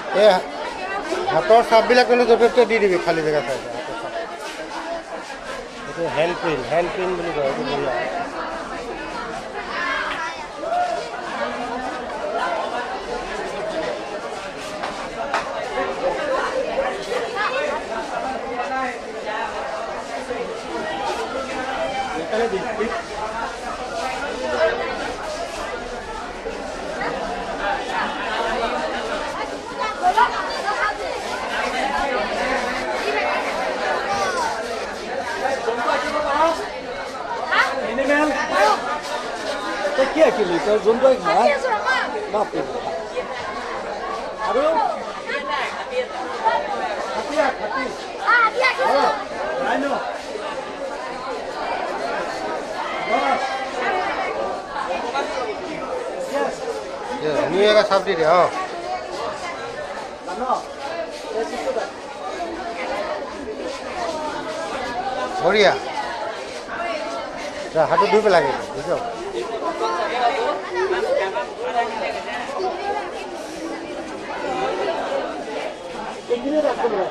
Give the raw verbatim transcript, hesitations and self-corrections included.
এই হাতৰ চাপবিলাক কিন্তু যথেষ্ট দি দিবি খালী জেগা চাই হাতৰ চাপ এইটো হেণ্ড প্ৰিণ্ট হেণ্ড প্ৰিণ্ট বুলি কয় এইটো বঢ়িয়া क्या केली तर जोंतो एक ना बापरे अरे हटिया हटी हां हटिया आई नो बस यस ये न्यू का सब दे दे हां नो ऐसे तो बढ़िया जा हाथ धुई पे लागे बुझो कितने रख दो